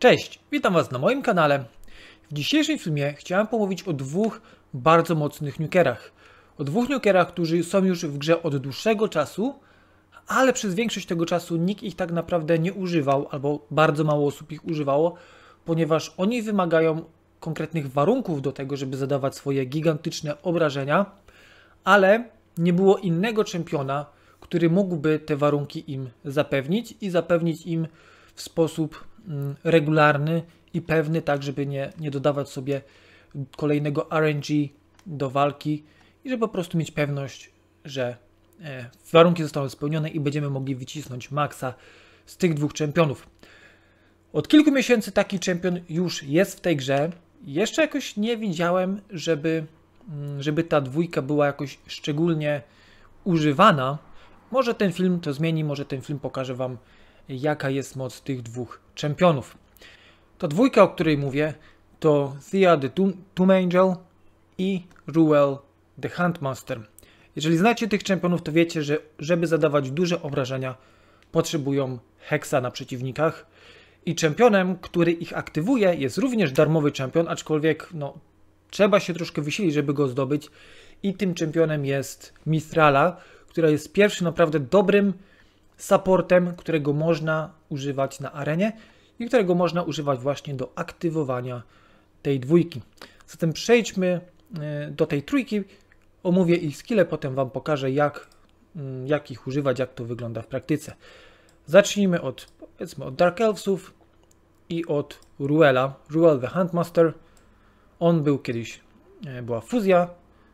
Cześć, witam Was na moim kanale. W dzisiejszym filmie chciałem pomówić o dwóch bardzo mocnych nukerach. O dwóch nukerach, którzy są już w grze od dłuższego czasu, ale przez większość tego czasu nikt ich tak naprawdę nie używał, albo bardzo mało osób ich używało, ponieważ oni wymagają konkretnych warunków do tego, żeby zadawać swoje gigantyczne obrażenia, ale nie było innego czempiona, który mógłby te warunki im zapewnić i zapewnić im w sposób regularny i pewny, tak żeby nie dodawać sobie kolejnego RNG do walki i żeby po prostu mieć pewność, że warunki zostały spełnione i będziemy mogli wycisnąć maksa z tych dwóch czempionów. Od kilku miesięcy taki czempion już jest w tej grze. Jeszcze jakoś nie widziałem, żeby ta dwójka była jakoś szczególnie używana. Może ten film to zmieni, może ten film pokaże Wam, jaka jest moc tych dwóch czempionów. Ta dwójka, o której mówię, to Thea the Tomb Angel i Ruel the Huntmaster. Jeżeli znacie tych czempionów, to wiecie, że żeby zadawać duże obrażenia, potrzebują Hexa na przeciwnikach. I czempionem, który ich aktywuje, jest również darmowy czempion, aczkolwiek trzeba się troszkę wysilić, żeby go zdobyć. I tym czempionem jest Mithrala, która jest pierwszym naprawdę dobrym supportem, którego można używać na arenie i którego można używać właśnie do aktywowania tej dwójki. Zatem przejdźmy do tej trójki, omówię ich skille, potem Wam pokażę jak ich używać, jak to wygląda w praktyce. Zacznijmy od Dark Elfsów i od Ruela. Ruel the Huntmaster. On był kiedyś, była fuzja.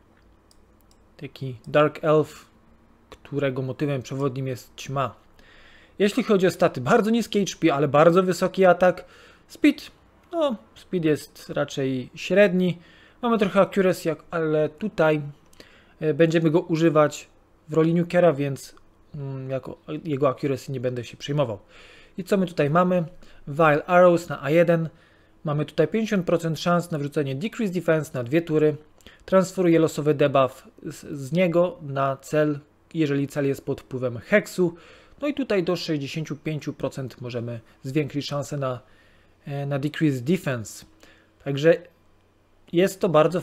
Taki Dark Elf, którego motywem przewodnim jest ćma. Jeśli chodzi o staty, bardzo niski HP, ale bardzo wysoki atak. Speed, speed jest raczej średni. Mamy trochę accuracy, ale tutaj będziemy go używać w roli nukera, więc jako jego accuracy nie będę się przejmował. I co my tutaj mamy? Vile Arrows na A1. Mamy tutaj 50% szans na wrzucenie Decrease Defense na 2 tury. Transferuje losowy debuff z niego na cel, jeżeli cel jest pod wpływem heksu. No i tutaj do 65% możemy zwiększyć szansę na Decrease Defense. Także jest to bardzo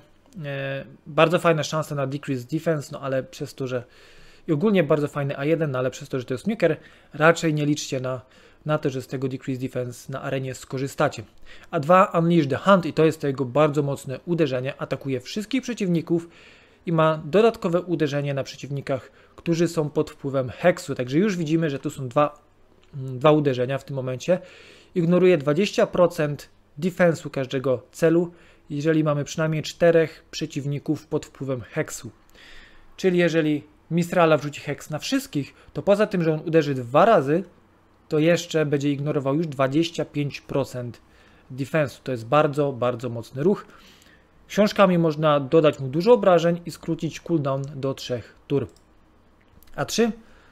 fajna szansa na Decrease Defense, ale przez to, że i ogólnie bardzo fajny A1, ale przez to, że to jest nuker, raczej nie liczcie na to, że z tego Decrease Defense na arenie skorzystacie. A2 Unleash the Hunt i to jest jego bardzo mocne uderzenie, atakuje wszystkich przeciwników i ma dodatkowe uderzenie na przeciwnikach, którzy są pod wpływem heksu. Także już widzimy, że tu są dwa uderzenia w tym momencie. Ignoruje 20% defensu każdego celu, jeżeli mamy przynajmniej 4 przeciwników pod wpływem heksu. Czyli jeżeli Mithrala wrzuci heks na wszystkich, to poza tym, że on uderzy 2 razy, to jeszcze będzie ignorował już 25% defensu. To jest bardzo, bardzo mocny ruch. Książkami można dodać mu dużo obrażeń i skrócić cooldown do 3 tur. A3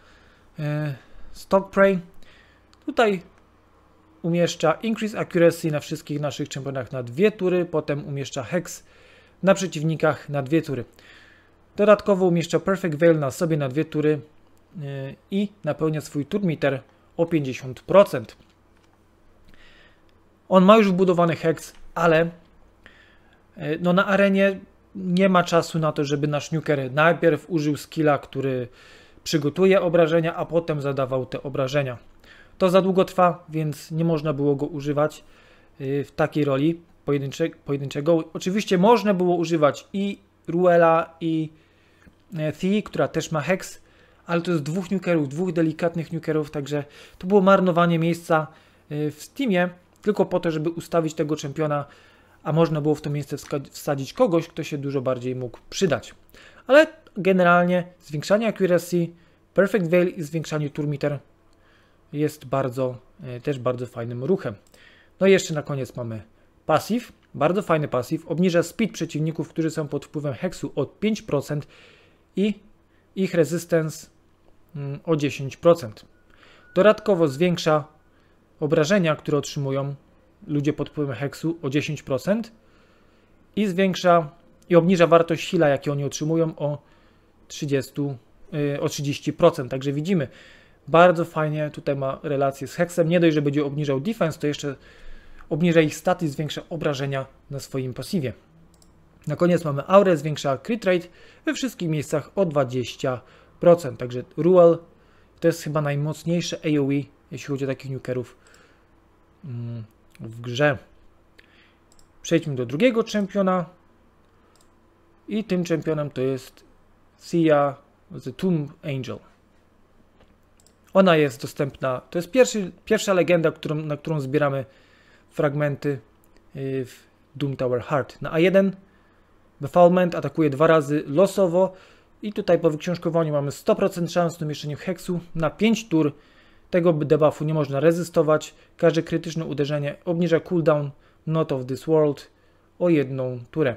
Stalk Prey. Tutaj umieszcza Increase Accuracy na wszystkich naszych czempionach na 2 tury, potem umieszcza Hex na przeciwnikach na 2 tury. Dodatkowo umieszcza Perfect Veil na sobie na 2 tury i napełnia swój turn meter o 50%. On ma już wbudowany Hex, ale na arenie nie ma czasu na to, żeby nasz nuker najpierw użył skilla, który przygotuje obrażenia, a potem zadawał te obrażenia. To za długo trwa, więc nie można było go używać w takiej roli pojedynczego. Oczywiście można było używać i Ruela, i Thea, która też ma Hex, ale to jest dwóch delikatnych nukerów, także to było marnowanie miejsca w Steamie, tylko po to, żeby ustawić tego czempiona, a można było w to miejsce wsadzić kogoś, kto się dużo bardziej mógł przydać. Ale generalnie zwiększanie accuracy, Perfect Veil i zwiększanie turn meter jest też bardzo fajnym ruchem. No i jeszcze na koniec mamy passive, bardzo fajny passive, obniża speed przeciwników, którzy są pod wpływem heksu o 5% i ich resistance o 10%. Dodatkowo zwiększa obrażenia, które otrzymują ludzie pod wpływem heksu o 10% i obniża wartość heala, jakie oni otrzymują o 30%. Także widzimy, bardzo fajnie tutaj ma relację z heksem. Nie dość, że będzie obniżał defense, to jeszcze obniża ich staty i zwiększa obrażenia na swoim pasywie. Na koniec mamy aurę, zwiększa crit rate we wszystkich miejscach o 20%. Także Ruel to jest chyba najmocniejsze AoE, jeśli chodzi o takich nukerów w grze. Przejdźmy do drugiego czempiona. I tym czempionem to jest Thea the Tomb Angel. Ona jest dostępna, to jest pierwsza legenda, na którą zbieramy fragmenty w Doom Tower Heart. Na A1 Befoulment atakuje 2 razy losowo i tutaj po wyksiążkowaniu mamy 100% szans na umieszczeniu heksu. Na 5 tur tego debuffu nie można rezystować. Każde krytyczne uderzenie obniża cooldown Not of this World o 1 turę.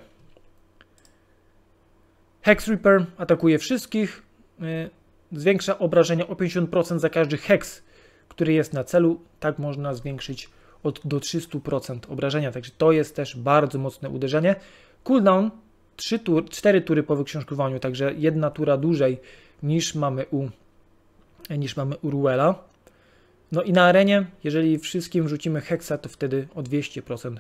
Hex Reaper atakuje wszystkich, zwiększa obrażenia o 50% za każdy heks, który jest na celu. Tak można zwiększyć do 300% obrażenia, także to jest też bardzo mocne uderzenie. Cooldown 4 tury po wyksiążkowaniu, także 1 tura dłużej niż mamy u Ruela. No i na arenie, jeżeli wszystkim rzucimy heksa, to wtedy o 200%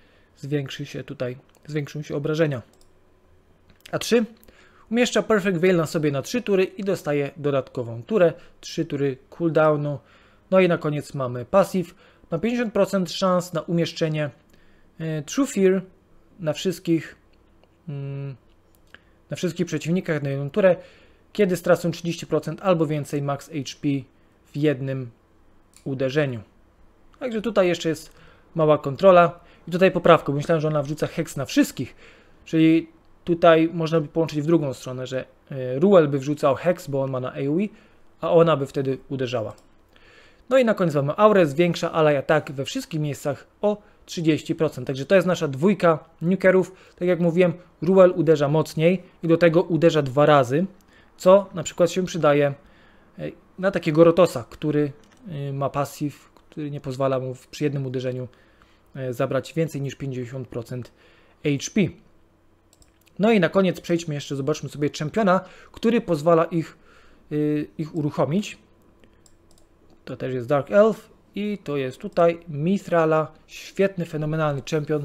zwiększą się obrażenia. A3 umieszcza Perfect Veil na sobie na 3 tury i dostaje dodatkową turę, 3 tury cooldownu. No i na koniec mamy passive. Ma 50% szans na umieszczenie True Fear na wszystkich przeciwnikach na 1 turę, kiedy stracą 30% albo więcej max HP w jednym uderzeniu. Także tutaj jeszcze jest mała kontrola. I tutaj poprawka, bo myślałem, że ona wrzuca heks na wszystkich, czyli tutaj można by połączyć w drugą stronę, że Ruel by wrzucał heks, bo on ma na AoE, a ona by wtedy uderzała. No i na koniec mamy aurę, zwiększa ally attack we wszystkich miejscach o 30%. Także to jest nasza dwójka nukerów. Tak jak mówiłem, Ruel uderza mocniej i do tego uderza 2 razy, co na przykład się przydaje na takiego Rotosa, który ma passive, który nie pozwala mu przy jednym uderzeniu zabrać więcej niż 50% HP. No i na koniec przejdźmy jeszcze, zobaczmy sobie czempiona, który pozwala ich uruchomić. To też jest Dark Elf i to jest tutaj Mithrala, świetny, fenomenalny czempion.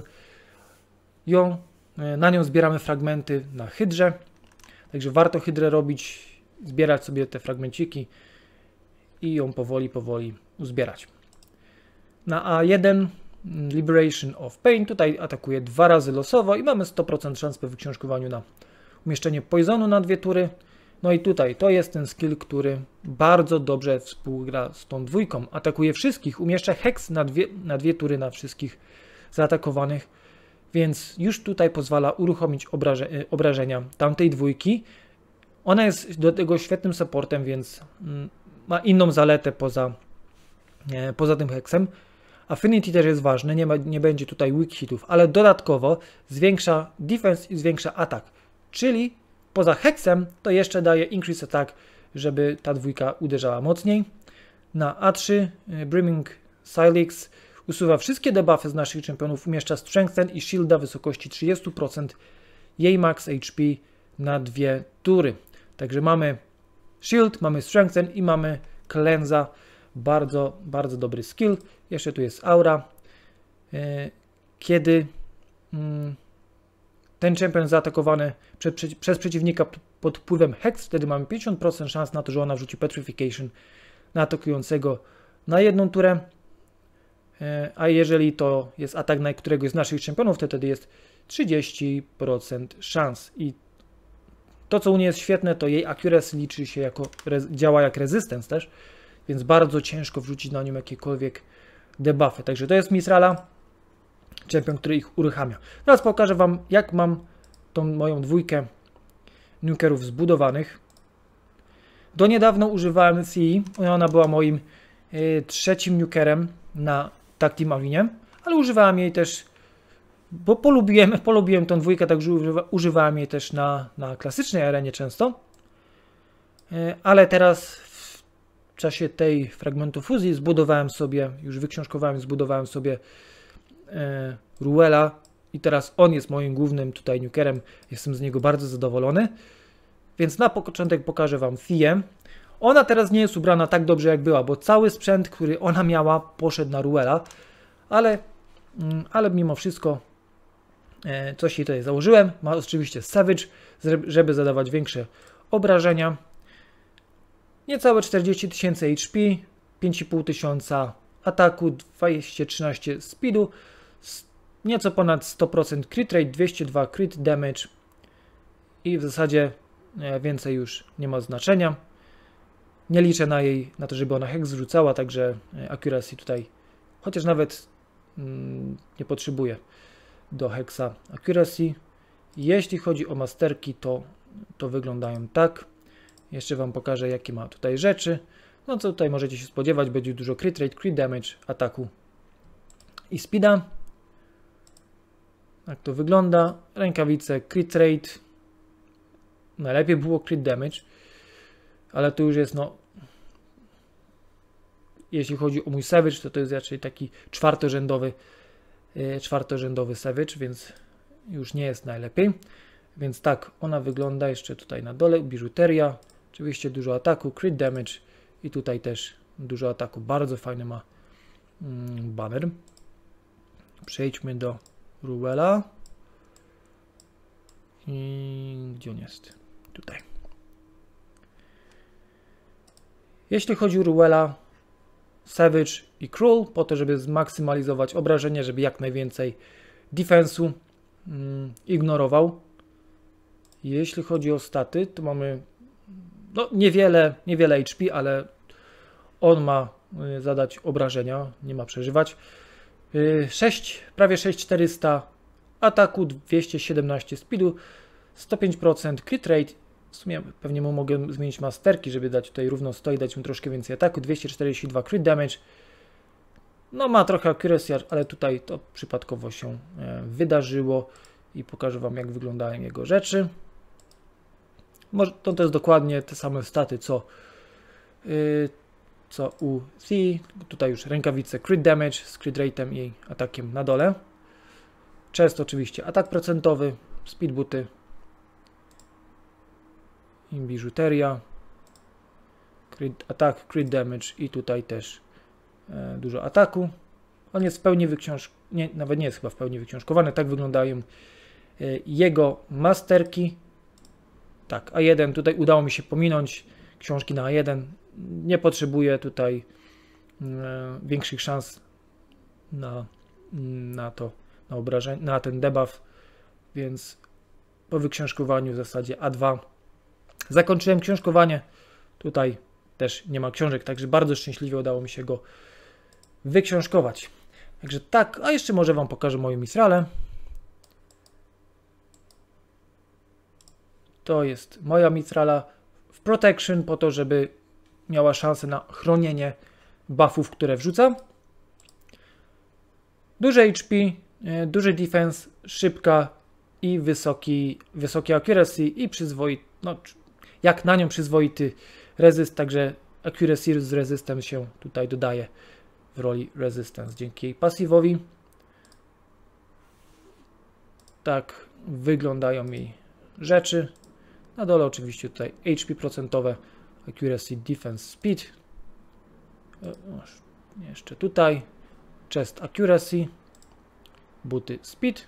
Na nią zbieramy fragmenty na Hydrze, także warto Hydrę robić, zbierać sobie te fragmenciki i ją powoli uzbierać. Na A1 Liberation of Pain, tutaj atakuje 2 razy losowo i mamy 100% szans po wyksiążkowaniu na umieszczenie poisonu na 2 tury. No i tutaj to jest ten skill, który bardzo dobrze współgra z tą dwójką. Atakuje wszystkich, umieszcza heks na 2 tury na wszystkich zaatakowanych, więc już tutaj pozwala uruchomić obrażenia tamtej dwójki. Ona jest do tego świetnym supportem, więc ma inną zaletę poza tym heksem. Affinity też jest ważne, nie będzie tutaj weak hitów, ale dodatkowo zwiększa defense i zwiększa atak, czyli poza heksem to jeszcze daje increase attack, żeby ta dwójka uderzała mocniej. Na A3 Brimming Silex usuwa wszystkie debuffy z naszych czempionów, umieszcza Strengthen i Shielda w wysokości 30% jej max HP na 2 tury. Także mamy Shield, mamy Strengthen i mamy Cleansa. Bardzo, bardzo dobry skill. Jeszcze tu jest aura. Kiedy ten czempion zaatakowany przez przeciwnika pod wpływem Hex, wtedy mamy 50% szans na to, że ona wrzuci Petrification na atakującego na 1 turę. A jeżeli to jest atak na któregoś z naszych czempionów, to wtedy jest 30% szans. I to, co u niej jest świetne, to jej accuracy liczy się działa jak resistance też, więc bardzo ciężko wrzucić na nią jakiekolwiek debuffy. Także to jest Mithrala, czempion, który ich uruchamia. Teraz pokażę Wam, jak mam tą moją dwójkę nukerów zbudowanych. Do niedawno używałem Thea, ona była moim trzecim nukerem na Tag Team Areenie, ale używałem jej też, bo polubiłem tą dwójkę, także używałem jej też na klasycznej arenie często. Ale teraz w czasie tej fragmentu fuzji już wyksiążkowałem, zbudowałem sobie Ruela i teraz on jest moim głównym tutaj nukerem. Jestem z niego bardzo zadowolony. Więc na początek pokażę Wam Theę. Ona teraz nie jest ubrana tak dobrze jak była, bo cały sprzęt, który ona miała, poszedł na Ruela, ale ale mimo wszystko coś jej tutaj założyłem. Ma oczywiście Savage, żeby zadawać większe obrażenia. Niecałe 40 000 HP, 5500 ataku, 213 speedu, nieco ponad 100% crit rate, 202 crit damage i w zasadzie więcej już nie ma znaczenia. Nie liczę na to, żeby ona hex zrzucała, także accuracy tutaj, chociaż nawet nie potrzebuje do hexa accuracy. Jeśli chodzi o masterki, to wyglądają tak. Jeszcze Wam pokażę, jakie ma tutaj rzeczy. No co tutaj możecie się spodziewać, będzie dużo crit rate, crit damage, ataku i speeda. Tak to wygląda. Rękawice, crit rate. Najlepiej było crit damage, ale tu już jest, no, jeśli chodzi o mój Savage, to jest raczej taki czwartorzędowy Savage, więc już nie jest najlepiej. Więc tak ona wygląda jeszcze tutaj na dole. Biżuteria, oczywiście dużo ataku, crit damage i tutaj też dużo ataku. Bardzo fajny ma banner. Przejdźmy do Ruela. I gdzie on jest? Tutaj. Jeśli chodzi o Ruela, Savage i Cruel, po to, żeby zmaksymalizować obrażenie, żeby jak najwięcej defensu ignorował. Jeśli chodzi o staty, to mamy no, niewiele HP, ale on ma zadać obrażenia, nie ma przeżywać. Prawie 6400 ataku, 217 speedu, 105% crit rate. W sumie pewnie mu mogę zmienić masterki, żeby dać tutaj równo 100 i dać mu troszkę więcej ataku, 242 crit damage. No ma trochę accuracy, ale tutaj to przypadkowo się wydarzyło i pokażę Wam, jak wyglądają jego rzeczy. Może to jest dokładnie te same staty, co u C. Tutaj już rękawice crit damage z crit rate'em i atakiem na dole. Chest oczywiście atak procentowy, speed booty i biżuteria. Atak, crit damage i tutaj też dużo ataku. On jest w pełni nawet nie jest chyba w pełni wyksiążkowany. Tak wyglądają jego masterki. Tak, A1 tutaj udało mi się pominąć książki na A1. Nie potrzebuję tutaj większych szans na obrażenie, na ten debuff, więc po wyksiążkowaniu w zasadzie A2 zakończyłem książkowanie. Tutaj też nie ma książek, także bardzo szczęśliwie udało mi się go wyksiążkować. Także tak, a jeszcze może Wam pokażę moją Mithralę. To jest moja Mithrala w Protection, po to, żeby miała szansę na chronienie buffów, które wrzucam. Duże HP, duży defense, szybka i wysoki accuracy i przyzwoity, no, jak na nią przyzwoity resist, także accuracy z resistem się tutaj dodaje w roli resistance dzięki jej pasywowi. Tak wyglądają jej rzeczy. Na dole oczywiście tutaj HP procentowe, accuracy, defense, speed. Jeszcze tutaj chest accuracy, buty speed.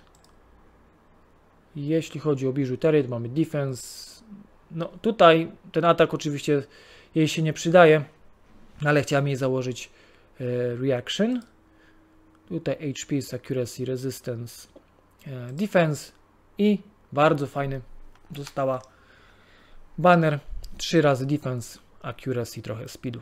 Jeśli chodzi o biżuterię, to mamy defense. No tutaj ten atak oczywiście jej się nie przydaje, ale chciałem jej założyć reaction. Tutaj HP jest accuracy, resistance, defense i bardzo fajny dostała banner 3 razy defense, accuracy, trochę speedu.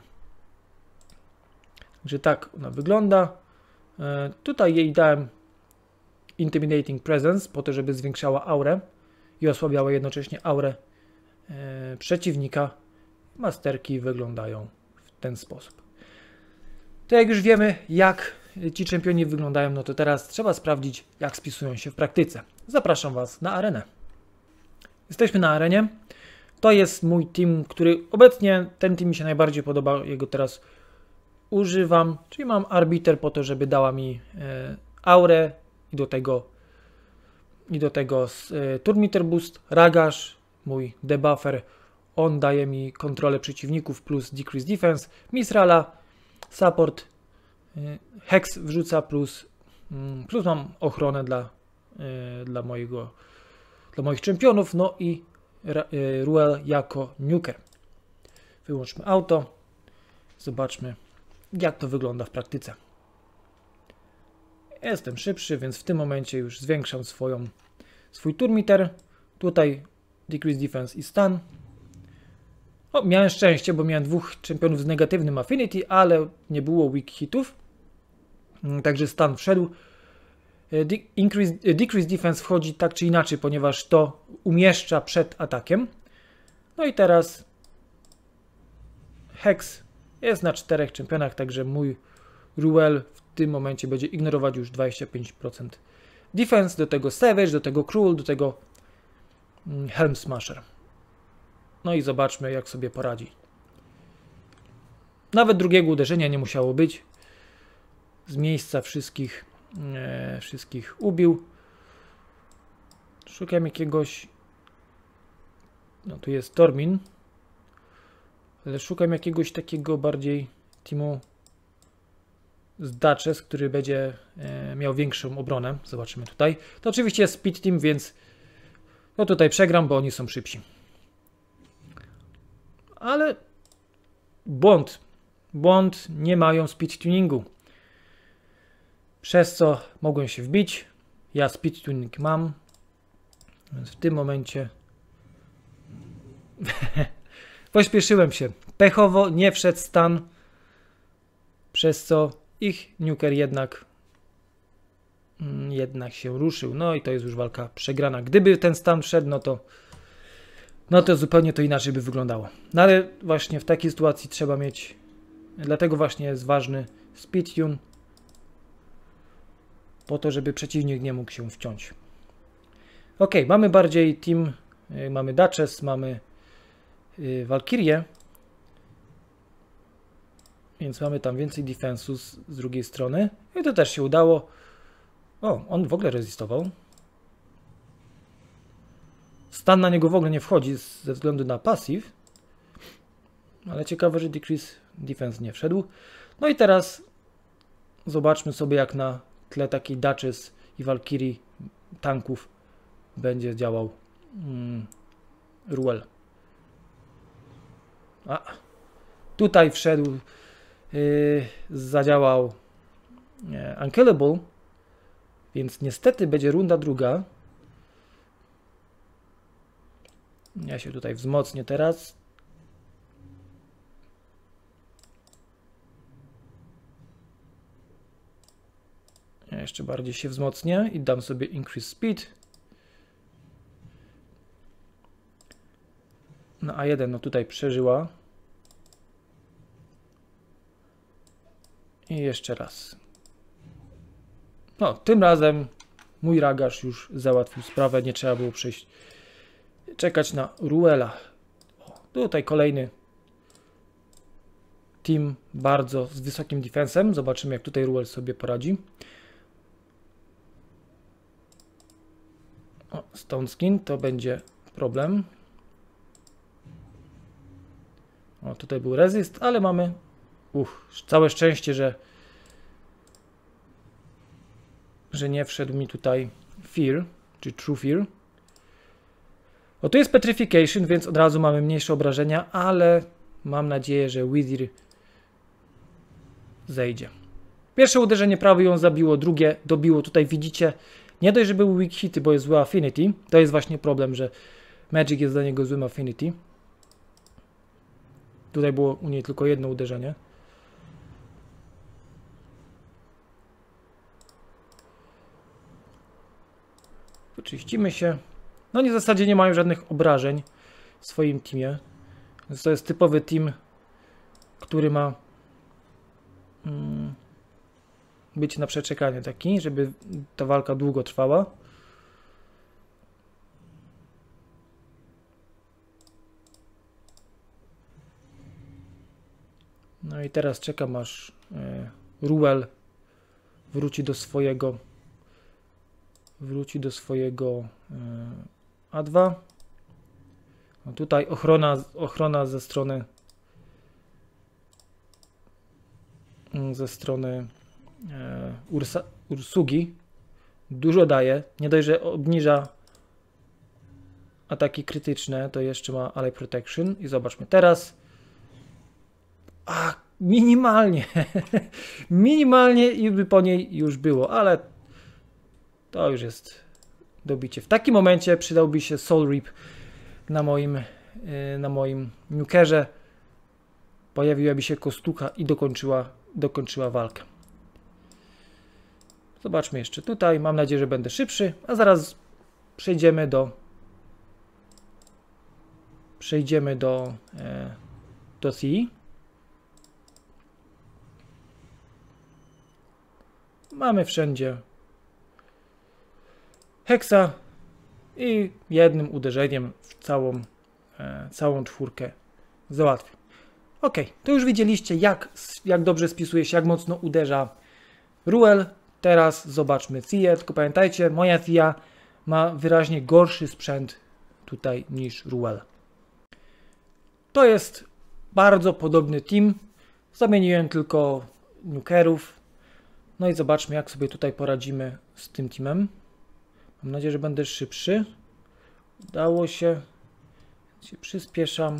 Także tak ona wygląda. Tutaj jej dałem intimidating presence po to, żeby zwiększała aurę i osłabiała jednocześnie aurę przeciwnika. Masterki wyglądają w ten sposób. To jak już wiemy, jak ci czempioni wyglądają, no to teraz trzeba sprawdzić, jak spisują się w praktyce. Zapraszam Was na arenę. Jesteśmy na arenie. To jest mój team, który obecnie, ten team mi się najbardziej podoba, jego teraz używam, czyli mam arbiter po to, żeby dała mi aurę i do tego turn boost, Ragash, mój debuffer, on daje mi kontrolę przeciwników plus decrease defense, Mithrala, support, Hex wrzuca plus Plus mam ochronę dla moich czempionów, no i Ruel jako nuker. Wyłączmy auto. Zobaczmy, jak to wygląda w praktyce. Jestem szybszy, więc w tym momencie już zwiększam swój turmiter. Tutaj decrease defense i stun. O, miałem szczęście, bo miałem dwóch czempionów z negatywnym affinity, ale nie było weak hitów. Także stun wszedł. Decrease defense wchodzi tak czy inaczej, ponieważ to umieszcza przed atakiem. No i teraz Hex jest na 4 czempionach, także mój Ruel w tym momencie będzie ignorować już 25% defense, do tego Savage, do tego Cruel, do tego Helm Smasher. No i zobaczmy, jak sobie poradzi. Nawet drugiego uderzenia nie musiało być. Z miejsca wszystkich ubił. Szukam jakiegoś... No tu jest Tormin. Ale szukam jakiegoś takiego bardziej teamu z Duchess, który będzie miał większą obronę. Zobaczymy tutaj. To oczywiście jest Speed Team, więc no tutaj przegram, bo oni są szybsi. Ale błąd, nie mają speed tuningu. Przez co mogłem się wbić. Ja speed tuning mam. Więc w tym momencie pośpieszyłem się. Pechowo nie wszedł stun. Przez co ich nuker jednak się ruszył. No i to jest już walka przegrana. Gdyby ten stun wszedł, no to zupełnie to inaczej by wyglądało. No ale właśnie w takiej sytuacji trzeba mieć, dlatego właśnie jest ważny speed tune, po to, żeby przeciwnik nie mógł się wciąć. Ok, mamy bardziej team, mamy Duchess, mamy Valkyrię, więc mamy tam więcej defensu z drugiej strony. I to też się udało. O, on w ogóle rezystował. Stan na niego w ogóle nie wchodzi ze względu na passive. Ale ciekawe, że decrease defense nie wszedł. No i teraz zobaczmy sobie, jak na tle takiej Duchess i Valkyrii tanków będzie działał Ruel. A, tutaj wszedł, zadziałał Unkillable, więc niestety będzie runda druga. Ja się tutaj wzmocnię teraz. Ja jeszcze bardziej się wzmocnię i dam sobie increase speed. No A1 no tutaj przeżyła. I jeszcze raz. No, tym razem mój Ragasz już załatwił sprawę. Nie trzeba było czekać na Ruela. O, tutaj kolejny team bardzo z wysokim defensem. Zobaczymy, jak tutaj Ruel sobie poradzi. O, Stone Skin to będzie problem. O, tutaj był resist, ale mamy całe szczęście, że nie wszedł mi tutaj Fear, czy True Fear. O, tu jest Petrification, więc od razu mamy mniejsze obrażenia, ale mam nadzieję, że Wither zejdzie. Pierwsze uderzenie prawie ją zabiło, drugie dobiło. Tutaj widzicie, nie dość, że były weak hity, bo jest zły affinity. To jest właśnie problem, że Magic jest dla niego złym affinity. Tutaj było u niej tylko jedno uderzenie. Wyczyścimy się. No nie w zasadzie nie mają żadnych obrażeń w swoim teamie. Więc to jest typowy team, który ma być na przeczekanie taki, żeby ta walka długo trwała. No i teraz czekam, aż Ruel wróci do swojego A2. No tutaj ochrona ze strony Ursugi. Dużo daje. Nie dość, że obniża ataki krytyczne, to jeszcze ma Ally Protection. I zobaczmy teraz. Minimalnie. Minimalnie i by po niej już było, ale to już jest dobicie. W takim momencie przydałby się Soul Reap na moim nukerze. Pojawiłaby się kostucha i dokończyła walkę. Zobaczmy jeszcze tutaj. Mam nadzieję, że będę szybszy, a zaraz przejdziemy do Thea. Mamy wszędzie Hexa i jednym uderzeniem w całą czwórkę załatwił. Ok, to już widzieliście, jak dobrze spisuje się, jak mocno uderza Ruel. Teraz zobaczmy Theę, tylko pamiętajcie, moja Thea ma wyraźnie gorszy sprzęt tutaj niż Ruel. To jest bardzo podobny team. Zamieniłem tylko nukerów. No i zobaczmy, jak sobie tutaj poradzimy z tym teamem. Mam nadzieję, że będę szybszy. Udało się. Przyspieszam.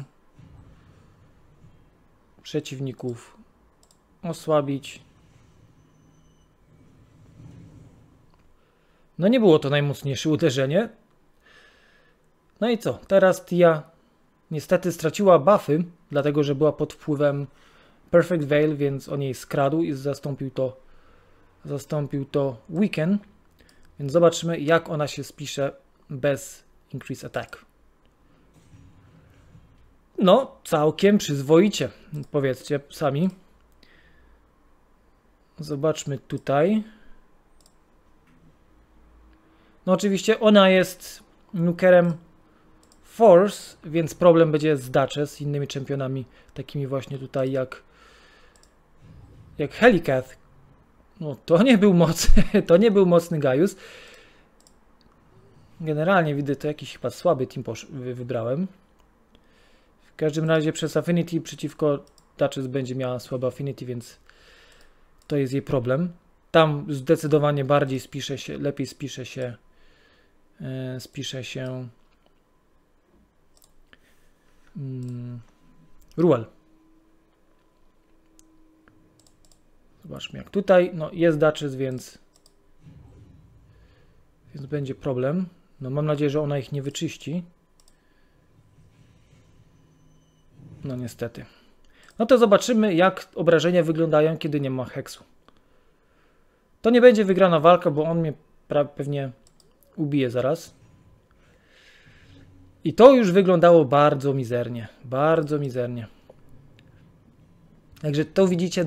Przeciwników osłabić. No nie było to najmocniejsze uderzenie. No i co? Teraz Thea niestety straciła buffy, dlatego że była pod wpływem Perfect Veil, więc on jej skradł i zastąpił to Weaken. Więc zobaczymy, jak ona się spisze bez Increase Attack. No, całkiem przyzwoicie, powiedzcie sami. Zobaczmy tutaj. No oczywiście ona jest nukerem Force, więc problem będzie z Duchess, z innymi czempionami, takimi właśnie tutaj jak Helicath. No to nie był mocny, to nie był mocny Gaius. Generalnie widzę, to jakiś chyba słaby team wybrałem. W każdym razie przez Affinity przeciwko Duchess będzie miała słabe Affinity, więc to jest jej problem. Tam zdecydowanie bardziej lepiej spisze się Ruel. Zobaczmy jak tutaj. No jest Duchess, więc będzie problem. No mam nadzieję, że ona ich nie wyczyści. No niestety. No to zobaczymy, jak obrażenia wyglądają, kiedy nie ma heksu. To nie będzie wygrana walka, bo on mnie pewnie ubije zaraz. I to już wyglądało bardzo mizernie. Bardzo mizernie. Także to widzicie,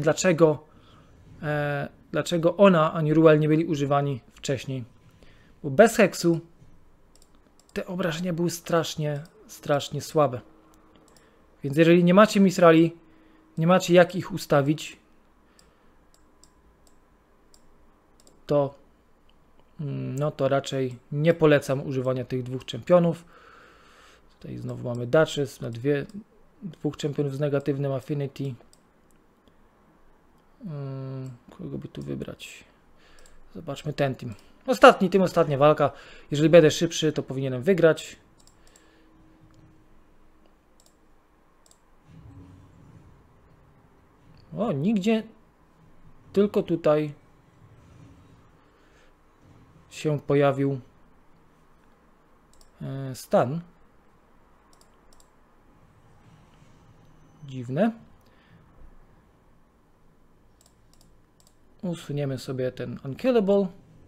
dlaczego ona ani Ruel nie byli używani wcześniej. Bo bez heksu te obrażenia były strasznie słabe. Więc jeżeli nie macie Misrali, nie macie jak ich ustawić, to raczej nie polecam używania tych dwóch czempionów. Tutaj znowu mamy Duchess na dwóch czempionów z negatywnym Affinity. Kogo by tu wybrać? Zobaczmy ten team. Ostatnia walka. Jeżeli będę szybszy, to powinienem wygrać. O, nigdzie, tylko tutaj się pojawił stan. Dziwne. Usuniemy sobie ten Unkillable.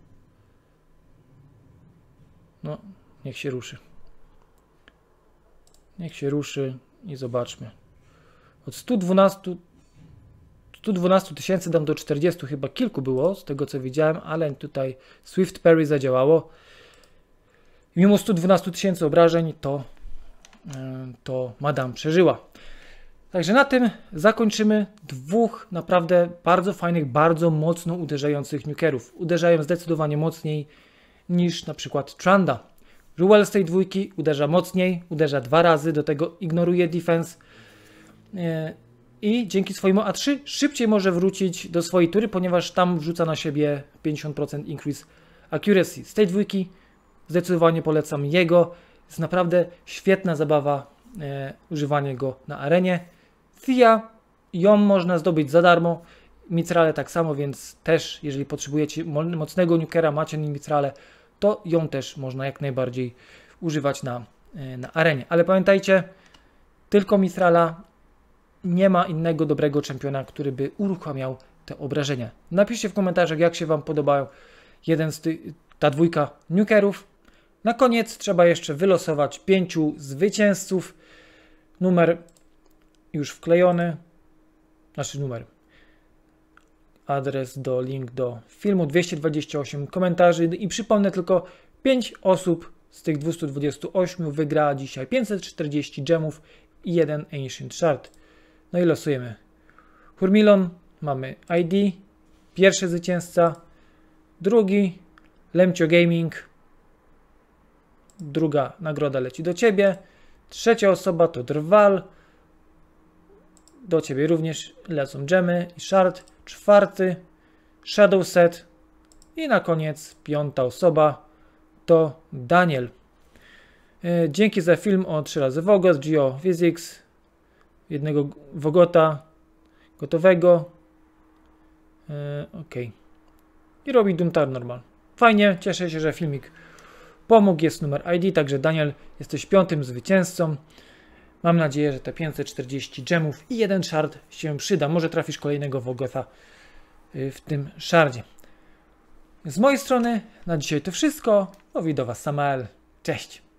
No, niech się ruszy. Niech się ruszy i zobaczmy. Od 112 tysięcy dam do 40, chyba kilku było, z tego co widziałem, ale tutaj Swift Parry zadziałało. I mimo 112 tysięcy obrażeń to Madame przeżyła. Także na tym zakończymy dwóch naprawdę bardzo fajnych, bardzo mocno uderzających nukerów. Uderzają zdecydowanie mocniej niż na przykład Tranda. Ruel z tej dwójki uderza mocniej, uderza 2 razy, do tego ignoruje defense. i dzięki swojemu A3 szybciej może wrócić do swojej tury, ponieważ tam wrzuca na siebie 50% increase accuracy. Z tej dwójki zdecydowanie polecam jego. Jest naprawdę świetna zabawa używanie go na arenie. Thea, ją można zdobyć za darmo. Mithrale tak samo, więc też jeżeli potrzebujecie mocnego nukera, macie Mithrale, to ją też można jak najbardziej używać na arenie. Ale pamiętajcie, tylko Mithrala, nie ma innego dobrego czempiona, który by uruchamiał te obrażenia. Napiszcie w komentarzach, jak się Wam podobają ta dwójka nukerów. Na koniec trzeba jeszcze wylosować 5 zwycięzców. Numer już wklejony, adres link do filmu, 228 komentarzy i przypomnę tylko 5 osób z tych 228 wygra dzisiaj 540 gemów i 1 Ancient Shard. No i losujemy. Hurmilon, mamy ID, pierwszy zwycięzca, drugi, Lemcio Gaming, druga nagroda leci do Ciebie, trzecia osoba to Drwal, do Ciebie również lecą gemy i shard, czwarty, Shadow Set i na koniec piąta osoba to Daniel. Dzięki za film o 3 razy Vogos, Geophysics, jednego Vogota gotowego. Ok. I robi Doomtar normal. Fajnie, cieszę się, że filmik pomógł, jest numer ID, także Daniel, jesteś 5. zwycięzcą. Mam nadzieję, że te 540 gemów i 1 shard się przyda. Może trafisz kolejnego Vogotha w tym shardzie. Z mojej strony na dzisiaj to wszystko. Mówi do Was Samael. Cześć!